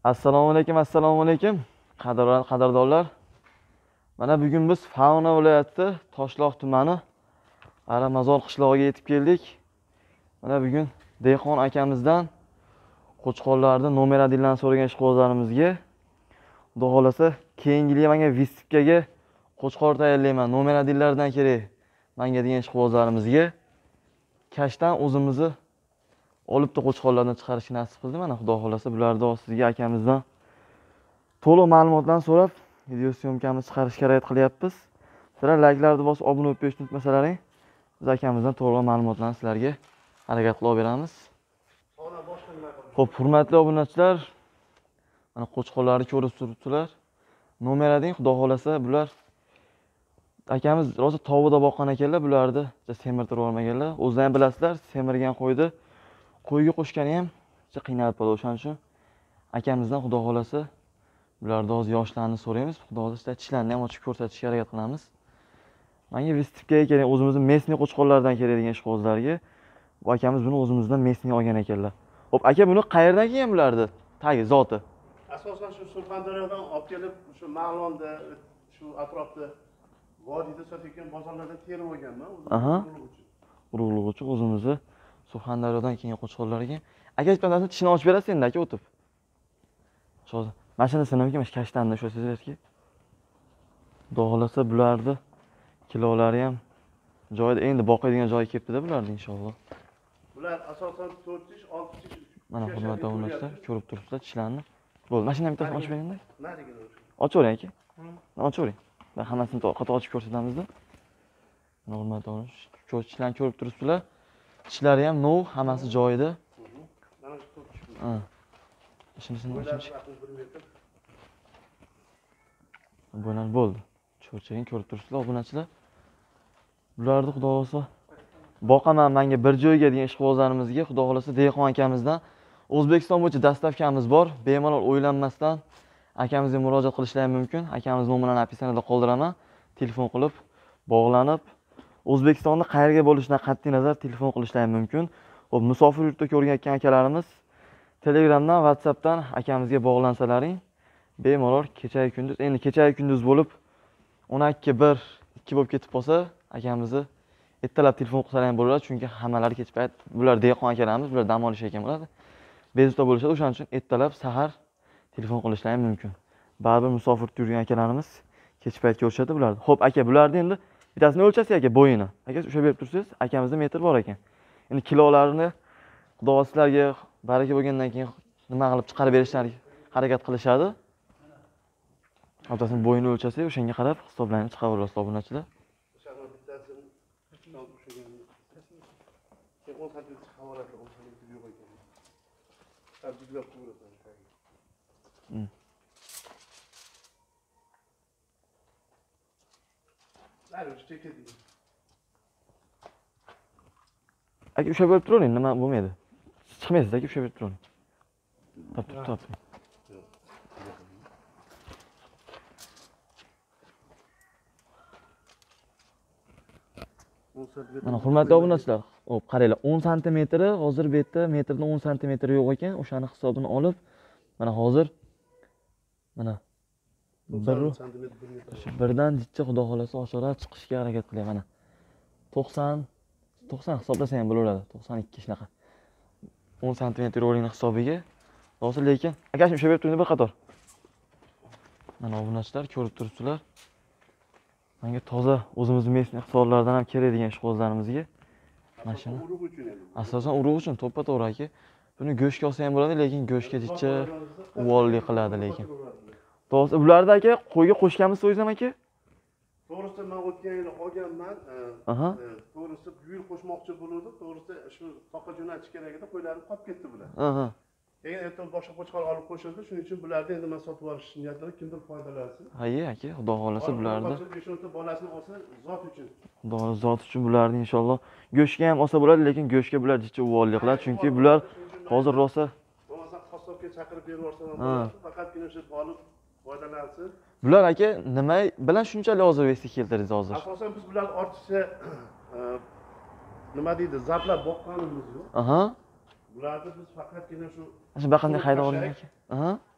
Assalomu alaykum. Qadrdonlar. Mana bugun biz Farg'ona viloyati Toshloq tumani Aramazor qishlog'iga yetib keldik. Mana bugun Dehqon akamizdan qo'chqorlarni nomer adillarni so'ragan ishqibozlarimizga Xudo xolasa keyingi yil menga Vistipkaga qo'chqor tayyorlayman. Nomer adillardan kerak menga degan ishqibozlarimizga kashdan o'zimizni olibda qo'chqorlardan chiqarishni nasib qildi. Mana Xudo xolasa bularni sizga akamizdan to'liq ma'lumotlarni so'rab video syomkamizni chiqarishga harakat qilyapmiz. Sizlar layklarni bosib obuna bo'lib qo'yishni unutmasalaring. Biz akamizdan to'liq ma'lumotlarni sizlarga harakat qilib beramiz. Xo'p, hurmatli obunachilar, mana qo'chqorlarni ko'rib turibsizlar. Nomer ading, Xudo xolasa bular akamiz rosa tovida boqqan ekanlar, bularni semirtirib olmaganlar. O'zlaring bilasizlar, semirgan qo'ydi qo'yga qo'shgani ham qiynalib qoldi. O'shaning uchun akamizdan Xudo xolasa bularni hozir yoshlarni so'raymiz. Xudo xolasa tishlarni ham ochib ko'rsatishga harakat qilamiz. Menga Vistipkaga kerak, o'zimizning mesniy qo'chqorlardan kerak degan ishqibozlarga bu akamiz buni o'zimizdan mesniy olgan ekanlar. Xo'p, aka buni qayerdan kelgan bularni? Tagi zoti. Asosan shu Surxondaryodan olib kelib, shu Ma'londa, shu atrofda vodiyda sotayotgan bozorlardan terib olganman. Aha. Urug'lik uchun o'zimizni Surxondaryodan kelgan qo'chqorlar ekan. Aka bittasi tishini ochib berasiz endi aka o'tib. Hozir mashinasini ham kemash kashtanni o'shasizlarki. Xudo xolasa bularni kilolari ham joyida, endi boqadigan joyi kelibdi-da bularni inshaalloh. Bular asosan 4 tish, 6 tish. Mana hurmatli obunachilar, ko'rib turibsizlar tishlarni. Bo'ldi, mashinani bittasini ochib beringlar. Narigini o'sha. Ochavering aka. Ochavering. Ben hammasini qator ochib ko'rsatamizda. Mana hurmatli obunachilar, tishlarni ko'rib turibsizlar. Tishlari ham nov, hammasi joyida. Mana shu 4 tish. Ha. Mashinasini ochib. Bo'lar bo'ldi. Cho'chagini ko'rib turibsizlar obunachilar. Bularni Xudo xolasa boqaman menga bir joyga degan ishqibozlarimizga Xudo xolasa Dehqon akamizdan O'zbekiston bo'yicha dastavkamiz bor. Bemalol o'ylanmasdan akamizga murojaat qilishlari mumkin. Akamiz nomerini opisaniyada qoldiraman. Telefon qilib bog'lanib O'zbekistonda qayerga bo'lishidan qat'iy nazar telefon qilishlari mumkin. Xo'p, musofir yurtda ko'rgan akalarimiz Telegramdan, WhatsAppdan akamizga bog'lansalaring bemalol kecha kunduz, endi kecha kunduz bo'lib 12:01, 2 bo'lib ketib qolsa akamizni ertalab telefon qilsalar ham bo'ladi, chunki hammalari kech payt bular Dehqon akalarimiz, bular dam olish ekan bo'ladi. Bezovta bo'lishadi, o'shaning uchun ertalab sahar telefon qilishlari mumkin. Baribir musofir yurgan akalarimiz kech payt ko'rishadi bularni. Xo'p aka, bularni endi bittasini o'lchasi aka bo'yini. Aka o'sha berib tursiz, akamizda metr bor ekan. Endi kilolarini Xudo sizlarga baraka bo'lgandan keyin nima qilib chiqarib berishlariga harakat qilishadi. Otasining bo'yini o'lchasi, o'shanga qarab hisoblanib chiqaverasiz obunachilar. O'shaning bittasini chiqarib o'shagan. Sen 10 santim havolatda 10 santim yo'q ekan. Tarjizlab qo'yasan. Aka o'sha bo'lib turing, nima bo'lmaydi. Chiqmaysiz aka, o'sha bo'lib turing. Top. Mana hurmatli obunachilar, hop qaranglar, 10 sm hozir bu yerda metrdan 10 sm yo'q ekan. O'shani hisobini olib, mana hozir mana birdan jichcha Xudo xolasa oshiqroq chiqishga harakat qilyapman. Mana 90 hisoblasa ham bo'laveradi. 92 shunaqa. 10 sm o'rinli hisobiga. Hozir lekin akashim o'sha berib turdi bir qator. Mana obunachilar ko'rib turibsizlar. Menga toza o'zimizning mesniy iqtidorlardan ham kerak degan ishqibozlarimizga mashina. Asosan urug' uchun to'ppa-to'g'ri aka. Buni go'shtga olsa ham bo'ladi, lekin go'shtga jichcha uvolli qiladi lekin. To'g'risi bularda aka qo'yga qo'shganmisiz o'zingizam aka? To'g'risi men o'tgan yil olganman. To'g'risi bu yil qo'shmoqchi bo'ldim. To'g'risi shu toqa jo'natish kerak edi, qo'ylarim qolib ketdi bular. Keyin ertaga boshqa qo'chqor olib qo'shildi. Shuning uchun bularni endi men sotib olish niyatida kimdir foydalansin. Hayy aka, Xudo xolasa bularni 5-10 bolasini olsa zot uchun. Xudo zot uchun bularni inshaalloh go'shtga ham olsa bo'ladi, lekin go'shtga bular jichcha uvolli qiladi, chunki bular hozir rosa bo'lmasa qassobga chaqirib berib yuborsam bo'ladi. Faqatgina o'sha olib foydalansin. Bular aka nima bilan shunchalik hozir vesti keltirdingiz hozir? Asosan biz bular ortiqcha nima deydi, zaplab boqqanimiz yo'q. Bularni biz faqatgina shu baqanday hayda oling aka.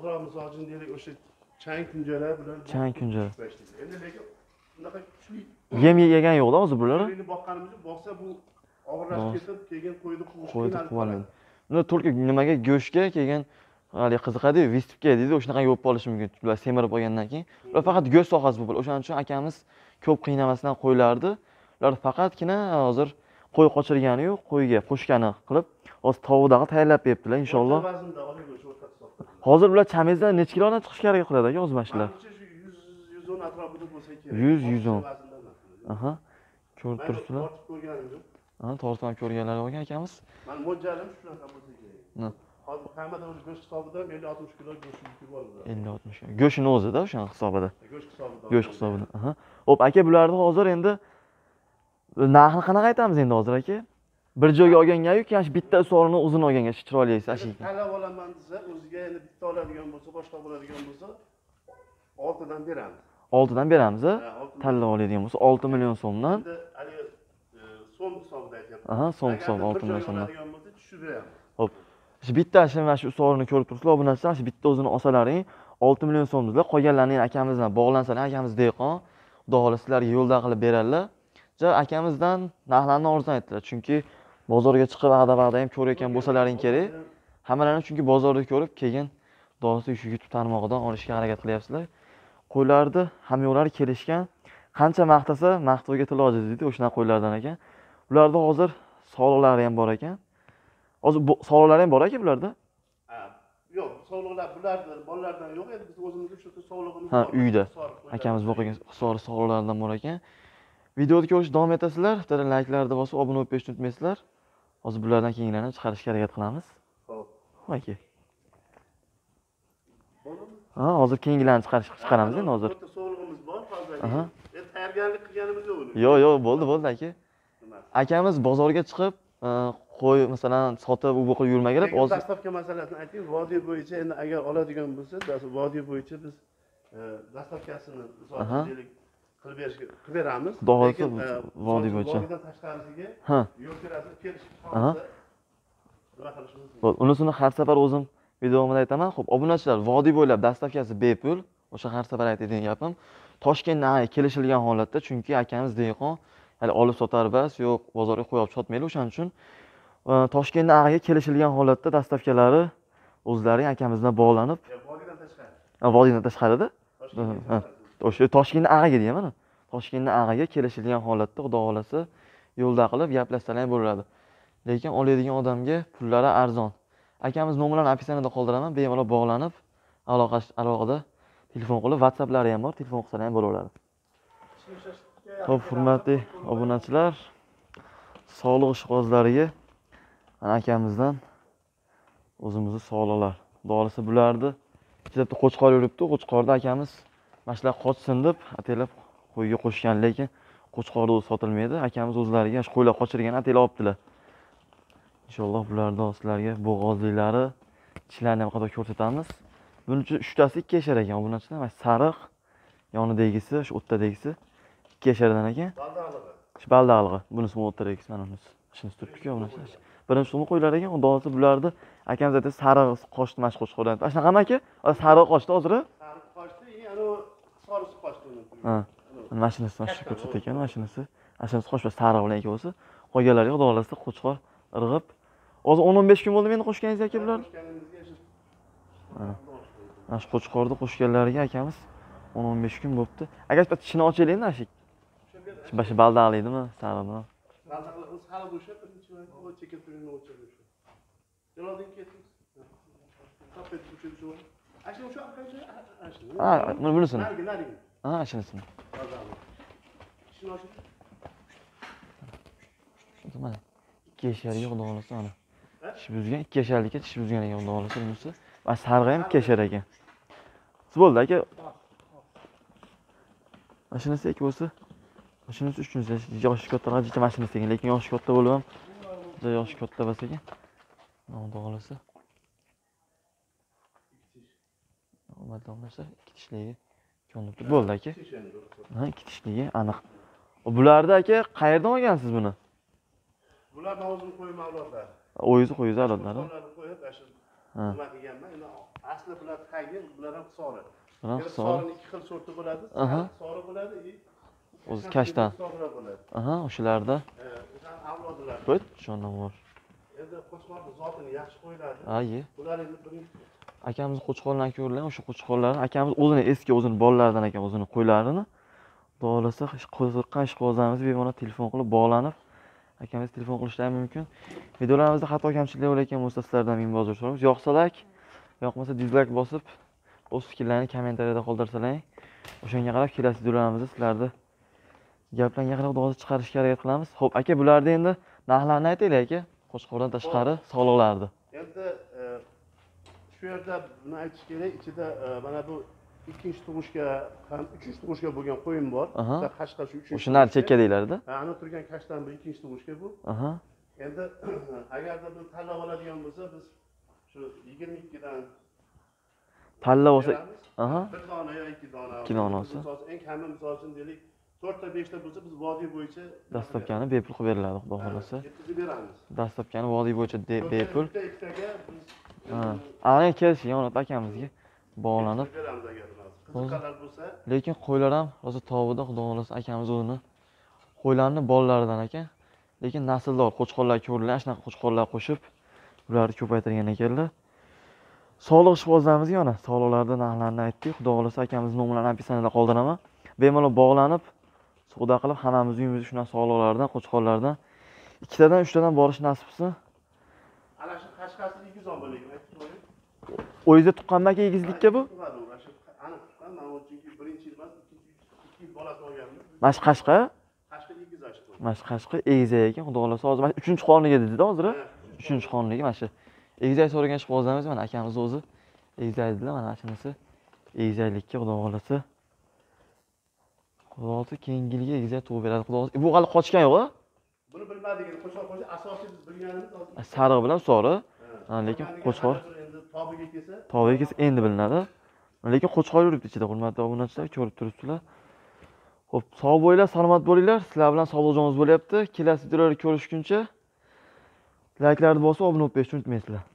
atrof misol uchun deylik o'sha chang kunjalar bilan Chang kunjara. endi lekin bunaqa kuchli Yem yegan yo'q-da hozir bular. qo'yni boqqanimizda boqsa bu og'irlashib ketib keyin qo'yni quvish Qo'ydi qilolmaydi. Buni tulki nimaga go'shtga kelgan hali qiziqadi-yu, vistibga deydi, o'shanaqa yo'q bo'lishi mumkin. Ular semirib olgandan keyin. Ular faqat go'sht sohasi bu. O'shaning uchun akamiz ko'p qiynamasdan qo'ylardi. Ular faqatgina hozir qo'y qochirgani yo'q, qo'yga qo'shgani qilib, hozir tovuqdag'i tayyorlab beribdilar inshaalloh. Hozir ular chamezdan necha kilodan chiqishga harakat qiladi aka o'z mashinlar? 110 atrofida bo'lsa kerak. 100-110. Aha. Ko'rib turibsizlar. Tortib ko'rganim yo'q. Ha, tortib ham ko'rganlar bo'lgan akamiz. Men mo'ljalim shunaqa bo'lsa kerak. Ha. Hozir hammada o'sha go'sht hisobidan 50-60 kilo go'sht yukib bor bular. 50-60 kilo. Go'shtning o'zida o'sha hisobida. Go'sht hisobidan. Go'sht hisobida. Aha. Xo'p, aka bularni hozir endi narxini qanaqa aytamiz endi hozir aka? Bir joyga olganga-yu, keyin bitta usorini uzun olganga chiroyli ashiki. Talab olaman desa, o'ziga endi bitta oladigan bo'lsa, boshqa bo'ladigan bo'lsa, 6 dan beramiz. 6 dan beramiz, a? Tanlab oladigan bo'lsa 6 million so'mdan. Endi hali so'm hisobida aytyapman. Aha, so'm hisob 6 million so'mdan. Oladigan bo'lsa, tushib beramiz. Xo'p. Shu bittasi mana shu usorini ko'rib turibsizlar, obunachilar, shu bitta o'zini olsalaring 6 million so'm dedilar. Qolganlarni akamiz bilan bog'lansalar, akamiz dehqon, xudo xohlasa sizlarga yo'lda qilib beradilar. Akamizdan narxlarni arzon aytdilar, chunki bozorga chiqib vaqda ham ko'rayotgan bo'lsalaring kerak. Hammalarni chunki bozorda ko'rib, keyin do'sti shu YouTube tarmog'idan olishga harakat qilyapsizlar. Qo'ylarni hamyo'lari kelishgan, qancha maqtasa maqtovga til ojiz deydi o'shana qo'ylardan ekan. Ularda hozir soliqlari ham bor ekan. Hozir soliqlari ham bor ekan bularda? Yo'q, soliqlar bulardan, bolalardan yo'q edi, biz o'zimizga shu soliqimiz bor. Ha, uyda. Akamiz boqagan soliqlardan bor ekan. Videoni ko'rishni davom etasizlar. Bitta like'larni bosib, obuna bo'lib ketishni unutmaysizlar. Hozir bulardan keyingilarni chiqarishga harakat qilamiz. Xo'p. Xo'p aka. Ha, hozir keyingilarni chiqaramiz endi hozir. Bitta soliqimiz bor hozir. Tayyorgarlik qilganimiz yo'q uni. Yo'q, bo'ldi aka. Akamiz bozorga chiqib, qo'y masalan sotib u bu qilib yurmaganlar. Hozir dastavka masalasini ayting. Vodiy bo'yicha endi agar oladigan bo'lsa, vodiy bo'yicha biz dastavkasini deylik qilib beramiz. Xudo xohlasa vodiy bo'yicha. Vodiydan tashqarisiga yo'l kirasiz, kelishib Aha. Bo'ldi. Unisini har safar o'zim videomda aytaman. Xo'p, obunachilar, vodiy bo'ylab dastavkasi bepul. O'sha har safar aytadigan gapim. Toshkentdan kelishilgan holatda, chunki akamiz dehqon, hali olib sotar bas, yo'q, bozorga qo'yib sotmaydi. O'shaning uchun Toshkentdan ag'aga kelishilgan holatda dastavkalari o'zlari akamizdan bog'lanib, vodiydan tashqari. Vodiydan tashqarida? O'sha Toshkentdan ag'aga deyman. Toshkentdan ag'aga kelishilgan holatda xudo xolasa yo'lda qilib gaplashsalar bo'ladi. Lekin oladigan odamga pullari arzon. Akamiz nomerlarini opisiyanida qoldiraman, bemalol bog'lanib, aloqada telefon qilib, WhatsApplari ham bor, telefon qilsalar ham bo'laveradi. Xo'p, hurmatli obunachilar, sog'liq ishqibozlariga akamizdan o'zimizni sog'liqlar. Xudo xolasa bularni bitta qo'chqor yuribdi, qo'chqorda akamiz mashlar qochsin deb atalab qo'yga qo'shgan, lekin qo'chqorda o'zi sotilmaydi. Akamiz o'zlariga shu qo'ylar qochirgan atalab olibdilar. Inshaalloh bularni sizlarga bo'g'ozliklari, tishlarini ham qadar ko'rsatamiz. Buning uchun 3 tasi 2 yashar ekan obunachilar. Mana sariq, yonidagisi, shu o'rtadagisi 2 yashardan ekan. Baldag'lig'i. Shu baldag'lig'i. Bunisi o'rtadagisi mana bunisi. Shunisi turibdi-ku obunachilar. Birinchi so'mni qo'ylar ekan, xudo xolasa bularni akamiz aytadi sariq qochdi, mash qo'chqordan. Shunaqami aka? Sariq qochdi hozir? Sariq qochdi, ana sarisi qochdi uni. Ha. Mashinasi mana shu ko'rsatdi ekan, mashinasi. Mashinasi qochib sariq bilan ikkovsi. Qolganlariga xudo xolasa qo'chqor irg'ib. Hozir 10-15 kun bo'ldi meni qo'shganingiz aka bular. Mana shu qo'chqorni qo'shganlariga akamiz 10-15 kun bo'libdi. Agar bitta tishini ochaylikmi ashik? Shu baldaqliydimi, sariqmi? Baldaqli o'zi hali bo'shab, birinchi marta chekib turgan o'chirdi shu. Yo'ldan ketdik. Topib tushib shu. Ashna shu qancha? Ashna. Ha, bunisini. Narigi. Ha, ashinisini. Baldaqli. Tishini ochib. Shunday mana 2 yasharga xudo xolasa mana. Tish buzgan, 2 yasharlikka tish buzgan ekan xudo xolasa bunisi. Va sarg'i ham 2 yashar ekan. Siz bo'ldi aka. Mashinasi aka bo'lsa, mashinasi 3 yoshi katta g'ajcha mashinasi ekan, lekin yoshi katta bo'lib ham, juda yoshi katta emas ekan. Xudo xolasa. Hurmatli obunachilar, 2 tishligi ko'rinib turibdi. Bo'ldi aka. Ha, 2 tishligi aniq. Bularni aka qayerdan olgansiz buni? Bularni o'zim qo'yim avlodlar. O'zingiz qo'yingiz avlodlari. Qo'yib, nima qilganman. Endi asli bular tagi, bular ham sori. Bular Endi sori. sorini ikki xil sorti bo'ladi. Sori bo'ladi, O'zi kashtan. bo'ladi. O'shalarda. O'shan avlodlar. Bo't, shundan bor. Endi qo'chqorni zotini yaxshi qo'yiladi. Ayi. Bular endi birinchi Akamiz qo'chqorlarni ko'rgan, o'sha qo'chqorlarni akamiz o'zini eski o'zini bolalaridan ekan o'zini qo'ylarini. Xudo xohlasa qiziqqan ishqibozlarimiz bemalol telefon qilib bog'lanib, akamiz telefon qilishlari mumkin. Videolarimizda xato kamchiliklar bo'layotgan bo'lsa sizlardan ming bor uzr so'raymiz. Yoqsa like, yoqmasa dislike bosib, o'z fikrlaringizni kommentariyada qoldirsalaring. O'shanga qarab kelasi videolarimizda sizlarni gaplarga qarab xudo chiqarishga harakat qilamiz. Xo'p, aka, bularda endi narxlarni aytaylik aka. Qo'chqordan tashqari sog'liqlarni. endi shu yerda buni aytish kerak, ichida mana bu ikkinchi tug'ishga ham uchinchi tug'ishga bo'lgan qo'yim bor. Qashqa shu uchinchi. O'shalar chekka deylardi. Ana turgan kashtan bu ikkinchi tug'ishga bu. Endi agarda biz tanlab oladigan bo'lsa, biz shu 22 dan tanlab olsa, bir dona yo ikki dona. Ikki dona olsa. Eng kami misol uchun deylik 4 ta 5 ta bo'lsa, biz vodiy bo'yicha dastlabkani bepul qilib beriladi, xudo xohlasa. yetkazib beramiz. Dastlabkani vodiy bo'yicha bepul. Ikkitaga biz Ana kelishgan Yonat akamizga bog'lanib beramiz agar qiziqqanlar bo'lsa. Lekin qo'ylar ham rosa tovida, xudo xohlasa akamiz o'zini qo'ylarni bolalaridan ekan. Lekin nasldor qo'chqorlar ko'rilgan, shunaqa qo'chqorlar qo'shib ularni ko'paytirgan ekanlar. Sog'liq ishqibozlarimizga yana sog'liqlarda narxlarni aytdik. Xudo xohlasa akamiz nomlarini opisaniyada qoldiraman. Bemalol bog'lanib, savdo qilib hammamiz uyimizda shunaqa sog'liqlardan, qo'chqorlardan ikkitadan, uchtadan borish nasib qilsin. Ana shu qashqasi 210 bo'laylik, aytib qo'ying. O'yingizda tuqqanmi egizlikka bu? Aniq tuqqan, men chunki birinchi yil emas, ikkinchi yil bolasi olganman. Mana shu Qashqa? Qashqa egiz ochdi. Mana shu Qashqa egizak ekan, xudo xohlasa hozir mana 3-qonligi dedi-da hozir. 3-qonligi mana shu. Egizak so'ragan ishqibozlarimiz mana akamiz o'zi egizak dedilar, mana shunisi egizaklikka xudo xohlasa. Xudo xohlasa keyingi yilga egizak tug'ib beradi, xudo xohlasa. Bu hali qochgan yo'q-a? Buni bilmadik, qo'shqor asosiy biz bilganimiz hozir. Sariq bilan sori. Lekin qo'chqor endi tobiga kelsa, tobiga kelsa endi bilinadi. Lekin qo'chqor yuribdi ichida, hurmatli obunachilar, ko'rib turibsizlar. Xo'p, sog' bo'linglar, salomat bo'linglar. Sizlar bilan sog'lig'ingiz bo'lyapti. Kelasi videolarni ko'rishguncha like'larni bosib, obuna bo'lishni unutmaysizlar.